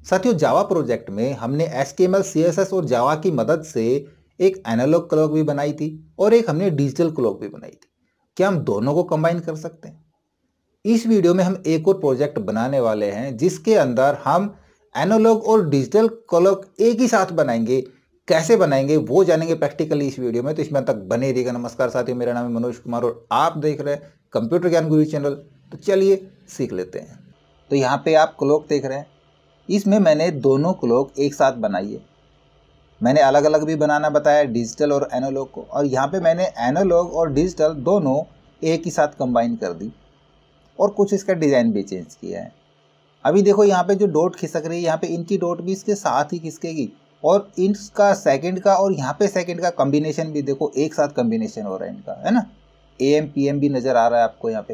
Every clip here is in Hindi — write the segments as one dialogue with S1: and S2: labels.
S1: साथियों, जावा प्रोजेक्ट में हमने HTML, CSS और जावा की मदद से एक एनालॉग क्लॉक भी बनाई थी और एक हमने डिजिटल क्लॉक भी बनाई थी। क्या हम दोनों को कंबाइन कर सकते हैं? इस वीडियो में हम एक और प्रोजेक्ट बनाने वाले हैं जिसके अंदर हम एनालॉग और डिजिटल क्लॉक एक ही साथ बनाएंगे। कैसे बनाएंगे वो जानेंगे प्रैक्टिकली इस वीडियो में, तो इसमें तक बने रहिएगा। नमस्कार साथियों, मेरा नाम है मनोज कुमार और आप देख रहे हैं कंप्यूटर ज्ञान गुरु चैनल। तो चलिए सीख लेते हैं। तो यहाँ पे आप क्लॉक देख रहे हैं, इसमें मैंने दोनों क्लॉक एक साथ बनाई है। मैंने अलग अलग भी बनाना बताया, डिजिटल और एनालॉग को, और यहाँ पे मैंने एनालॉग और डिजिटल दोनों एक ही साथ कंबाइन कर दी और कुछ इसका डिज़ाइन भी चेंज किया है। अभी देखो यहाँ पे जो डॉट खिसक रही है, यहाँ पे इनकी डॉट भी इसके साथ ही खिसकेगी और इनका सेकंड का और यहाँ पे सेकंड का कॉम्बिनेशन भी देखो एक साथ कॉम्बिनेशन हो रहा है इनका, है ना। AM PM भी नज़र आ रहा है आपको यहाँ पे।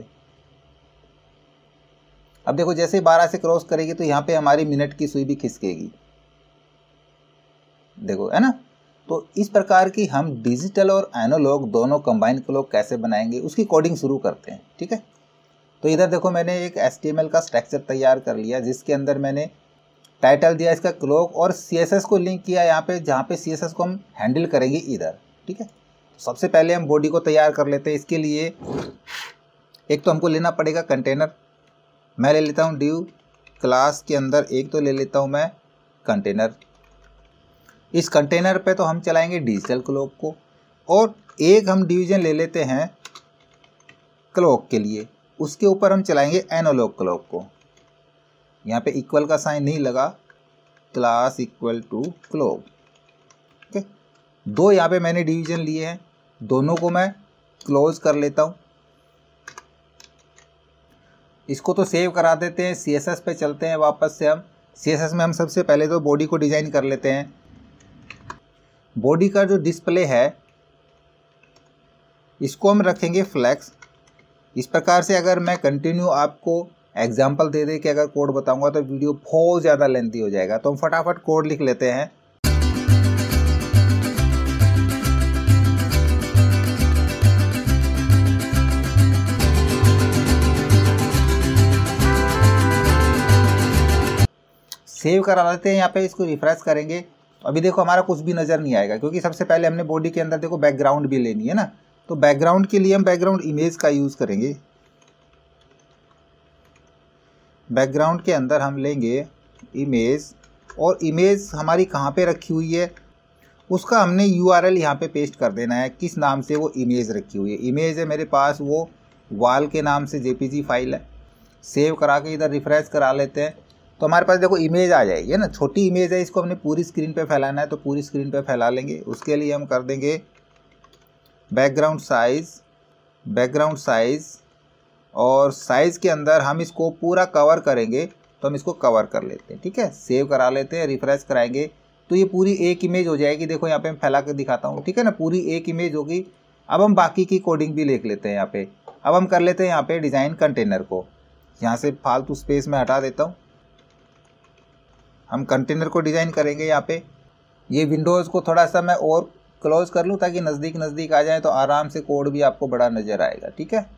S1: अब देखो जैसे 12 से क्रॉस करेगी तो यहाँ पे हमारी मिनट की सुई भी खिसकेगी, देखो, है ना। तो इस प्रकार की हम डिजिटल और एनालॉग दोनों कंबाइन क्लॉक कैसे बनाएंगे उसकी कोडिंग शुरू करते हैं, ठीक है। तो इधर देखो मैंने एक HTML का स्ट्रक्चर तैयार कर लिया जिसके अंदर मैंने टाइटल दिया इसका क्लॉक और CSS को लिंक किया यहाँ पे, जहाँ पे CSS को हम हैंडल करेंगे इधर, ठीक है। सबसे पहले हम बॉडी को तैयार कर लेते हैं। इसके लिए एक तो हमको लेना पड़ेगा कंटेनर। मैं ले लेता हूँ div क्लास के अंदर, एक तो ले लेता हूँ मैं कंटेनर। इस कंटेनर पे तो हम चलाएंगे डिजिटल क्लॉक को और एक हम डिवीजन ले लेते हैं क्लॉक के लिए, उसके ऊपर हम चलाएंगे एनालॉग क्लॉक को। यहाँ पे इक्वल का साइन नहीं लगा, क्लास इक्वल टू क्लॉक, ठीक है। दो यहाँ पे मैंने डिवीजन लिए हैं, दोनों को मैं क्लोज कर लेता हूँ। इसको तो सेव करा देते हैं, CSS पे चलते हैं वापस से हम। CSS में हम सबसे पहले तो बॉडी को डिज़ाइन कर लेते हैं। बॉडी का जो डिस्प्ले है इसको हम रखेंगे फ्लैक्स। इस प्रकार से अगर मैं कंटिन्यू आपको एग्जाम्पल दे दे के अगर कोड बताऊंगा तो वीडियो बहुत ज़्यादा लेंथी हो जाएगा, तो हम फटाफट कोड लिख लेते हैं। सेव करा लेते हैं, यहाँ पे इसको रिफ्रेश करेंगे। अभी देखो हमारा कुछ भी नज़र नहीं आएगा क्योंकि सबसे पहले हमने बॉडी के अंदर देखो बैकग्राउंड भी लेनी है ना। तो बैकग्राउंड के लिए हम बैकग्राउंड इमेज का यूज़ करेंगे। बैकग्राउंड के अंदर हम लेंगे इमेज, और इमेज हमारी कहाँ पे रखी हुई है उसका हमने URL यहाँ पे पेस्ट कर देना है, किस नाम से वो इमेज रखी हुई है। इमेज है मेरे पास वो वाल के नाम से JPG फाइल है। सेव करा के इधर रिफ्रेश करा लेते हैं तो हमारे पास देखो इमेज आ जाएगी, है ना। छोटी इमेज है, इसको हमने पूरी स्क्रीन पे फैलाना है तो पूरी स्क्रीन पे फैला लेंगे। उसके लिए हम कर देंगे बैकग्राउंड साइज़ और साइज़ के अंदर हम इसको पूरा कवर करेंगे तो हम इसको कवर कर लेते हैं, ठीक है। सेव करा लेते हैं, रिफ्रेश कराएंगे तो ये पूरी एक इमेज हो जाएगी। देखो यहाँ पे मैं फैला के दिखाता हूँ, ठीक है ना, पूरी एक इमेज होगी। अब हम बाकी की कोडिंग भी लिख लेते हैं यहाँ पे। अब हम कर लेते हैं यहाँ पे डिज़ाइन कंटेनर को, यहाँ से फालतू स्पेस में हटा देता हूँ। हम कंटेनर को डिज़ाइन करेंगे यहाँ पे। ये विंडोज़ को थोड़ा सा मैं और क्लोज कर लूँ ताकि नज़दीक आ जाए तो आराम से कोड भी आपको बड़ा नज़र आएगा, ठीक है।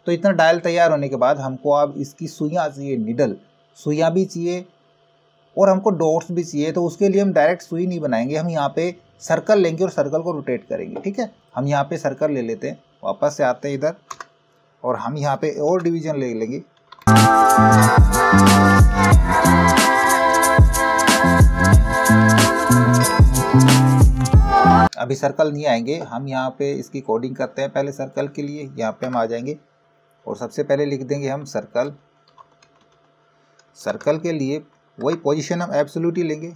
S1: तो इतना डायल तैयार होने के बाद हमको अब इसकी सुइयाँ चाहिए, निडल सुइयाँ भी चाहिए और हमको डॉट्स भी चाहिए। तो उसके लिए हम डायरेक्ट सुई नहीं बनाएंगे, हम यहाँ पे सर्कल लेंगे और सर्कल को रोटेट करेंगे। ठीक है, हम यहाँ पे सर्कल ले लेते हैं, वापस से आते हैं इधर और हम यहाँ पे और डिवीजन ले लेंगे। अभी सर्कल नहीं आएंगे, हम यहाँ पे इसकी कोडिंग करते हैं। पहले सर्कल के लिए यहाँ पे हम आ जाएंगे और सबसे पहले लिख देंगे हम सर्कल। सर्कल के लिए वही पोजीशन हम एब्सोल्यूट ही लेंगे।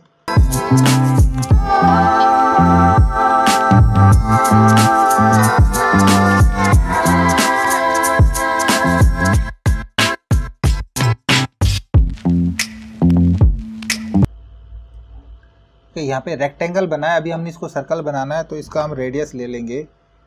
S1: यहाँ पे रेक्टेंगल बना है, अभी हमने इसको सर्कल बनाना है तो इसका हम रेडियस ले लेंगे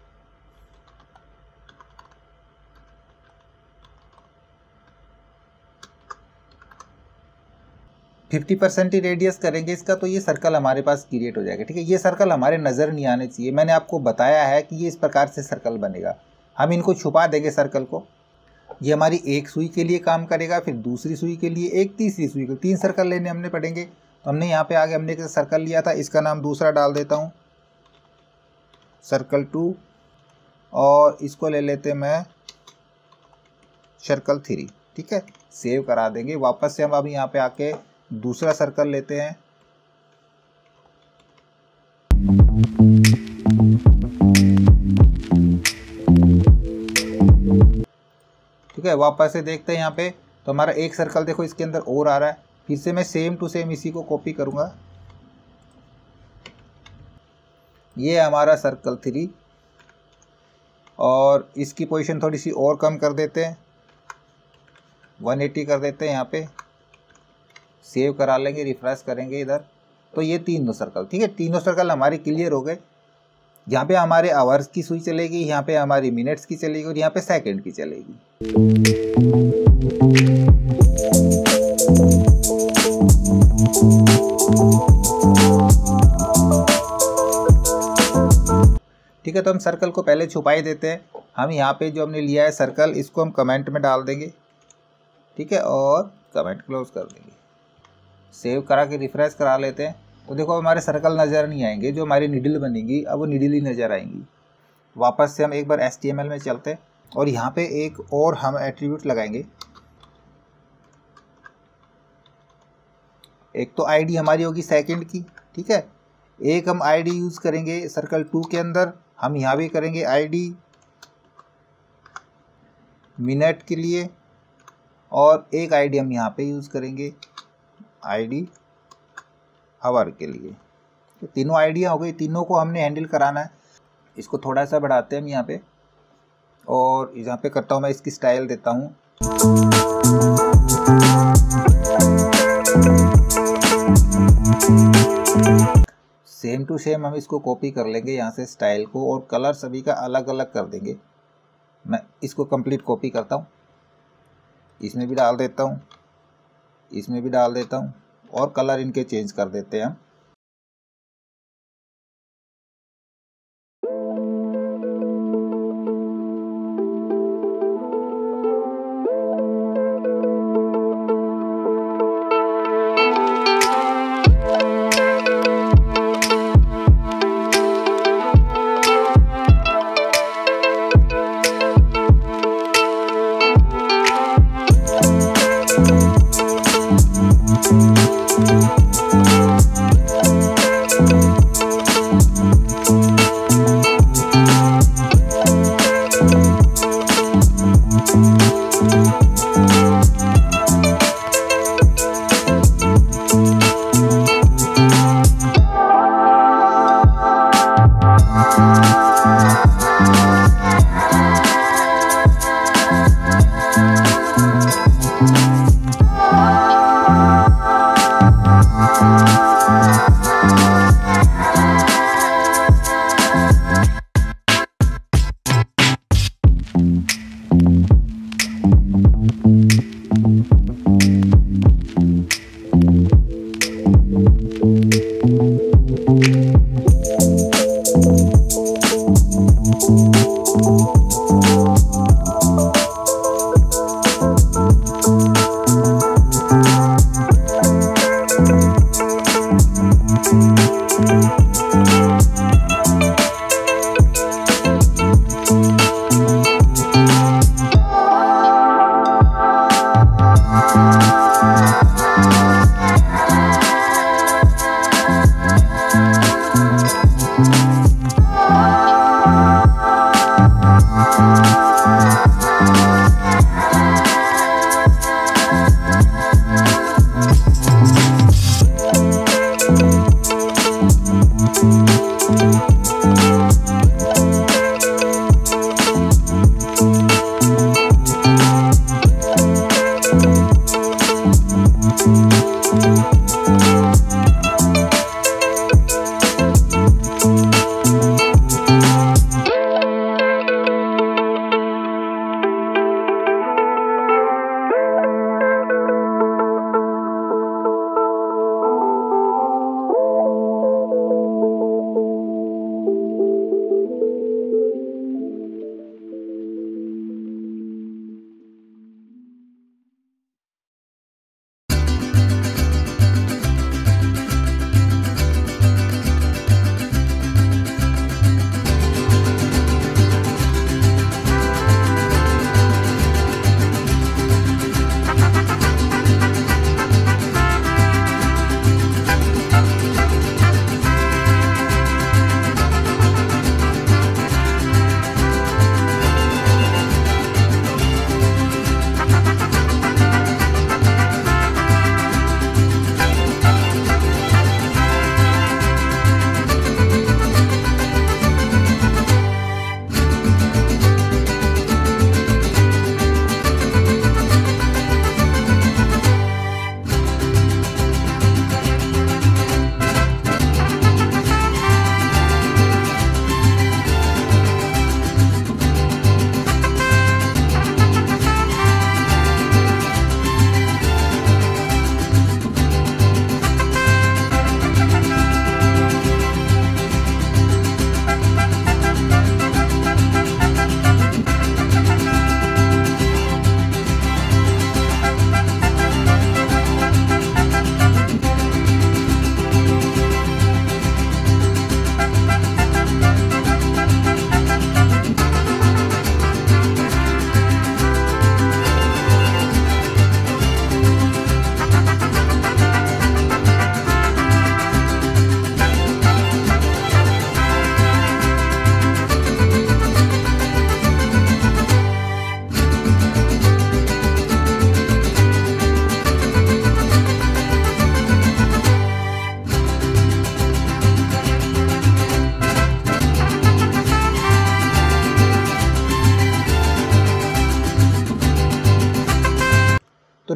S1: 50% ही रेडियस करेंगे इसका, तो ये सर्कल हमारे पास क्रिएट हो जाएगा। ठीक है, ये सर्कल हमारे नज़र नहीं आने चाहिए। मैंने आपको बताया है कि ये इस प्रकार से सर्कल बनेगा। हम इनको छुपा देंगे सर्कल को। ये हमारी एक सुई के लिए काम करेगा, फिर दूसरी सुई के लिए एक, तीसरी सुई के 3 सर्कल लेने हमने पड़ेंगे। तो हमने यहाँ पे आगे हमने एक सर्कल लिया था, इसका नाम दूसरा डाल देता हूँ, सर्कल 2, और इसको ले लेते मैं सर्कल 3। ठीक है, सेव करा देंगे। वापस से हम अभी यहाँ पे आके दूसरा सर्कल लेते हैं। ठीक है, वापस से देखते हैं यहाँ पे, तो हमारा एक सर्कल देखो इसके अंदर और आ रहा है। फिर से मैं सेम टू सेम इसी को कॉपी करूँगा। ये हमारा सर्कल 3 और इसकी पोजीशन थोड़ी सी और कम कर देते हैं, 180 कर देते हैं। यहाँ पे सेव करा लेंगे, रिफ्रेश करेंगे इधर। तो ये तीनों सर्कल, ठीक है, तीनों सर्कल हमारे क्लियर हो गए। यहाँ पे हमारे आवर्स की सुई चलेगी, यहाँ पे हमारी मिनट्स की चलेगी और यहाँ पे सेकंड की चलेगी। ठीक है, तो हम सर्कल को पहले छुपा ही देते हैं। हम यहाँ पे जो हमने लिया है सर्कल, इसको हम कमेंट में डाल देंगे। ठीक है, और कमेंट क्लोज कर देंगे। सेव करा के रिफ्रेश करा लेते हैं। तो देखो हमारे सर्कल नज़र नहीं आएंगे, जो हमारी निडल बनेगी अब वो निडल ही नज़र आएंगी। वापस से हम एक बार HTML में चलते हैं और यहाँ पे एक और हम एट्रीब्यूट लगाएंगे। एक तो आईडी हमारी होगी सेकंड की। ठीक है, एक हम आईडी यूज़ करेंगे सर्कल 2 के अंदर, हम यहाँ भी करेंगे आईडी मिनट के लिए, और एक आईडी हम यहाँ पे यूज़ करेंगे आईडी आवर के लिए। तो तीनों आइडिया हो गई, तीनों को हमने हैंडल कराना है। इसको थोड़ा सा बढ़ाते हैं हम यहाँ पे, और यहाँ पे करता हूँ मैं इसकी स्टाइल देता हूँ। सेम टू सेम हम इसको कॉपी कर लेंगे यहाँ से स्टाइल को, और कलर सभी का अलग अलग कर देंगे। मैं इसको कंप्लीट कॉपी करता हूँ, इसमें भी डाल देता हूँ, इसमें भी डाल देता हूँ, और कलर इनके चेंज कर देते हैं हम।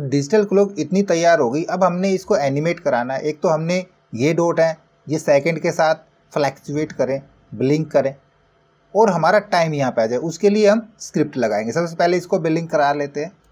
S1: डिजिटल क्लॉक इतनी तैयार हो गई, अब हमने इसको एनिमेट कराना है। एक तो हमने ये डॉट है, ये सेकंड के साथ फ्लैक्चुएट करें, ब्लिंक करें और हमारा टाइम यहाँ पे आ जाए। उसके लिए हम स्क्रिप्ट लगाएंगे। सबसे पहले इसको ब्लिंक करा लेते हैं।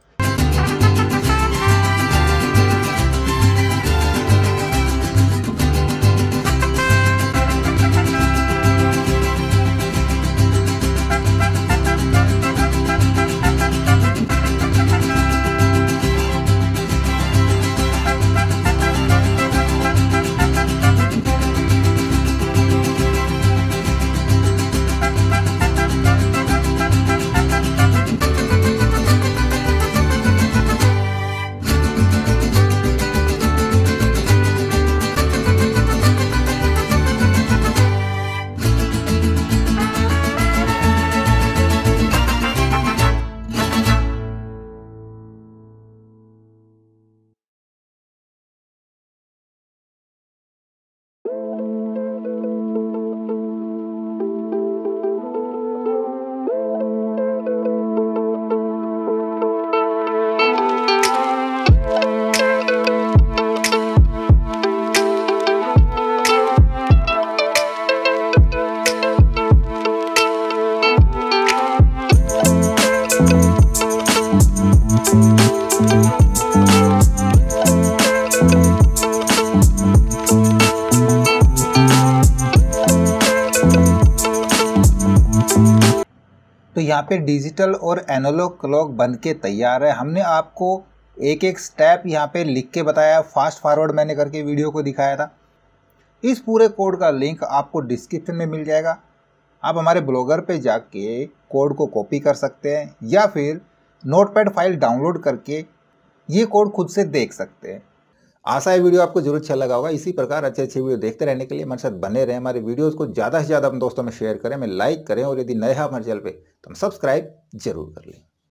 S1: तो यहाँ पे डिजिटल और एनालॉग क्लॉक बन के तैयार है। हमने आपको एक एक स्टेप यहाँ पे लिख के बताया, फास्ट फॉरवर्ड मैंने करके वीडियो को दिखाया था। इस पूरे कोड का लिंक आपको डिस्क्रिप्शन में मिल जाएगा। आप हमारे ब्लॉगर पे जाके कोड को कॉपी कर सकते हैं या फिर नोटपैड फाइल डाउनलोड करके ये कोड खुद से देख सकते हैं। आशा है वीडियो आपको जरूर अच्छा लगा होगा। इसी प्रकार अच्छे अच्छे वीडियो देखते रहने के लिए हमारे साथ बने रहें। हमारे वीडियोस को ज़्यादा से ज़्यादा अपने दोस्तों में शेयर करें, हमें लाइक करें और यदि नए हैं हमारे चैनल पे तो हम सब्सक्राइब जरूर कर लें।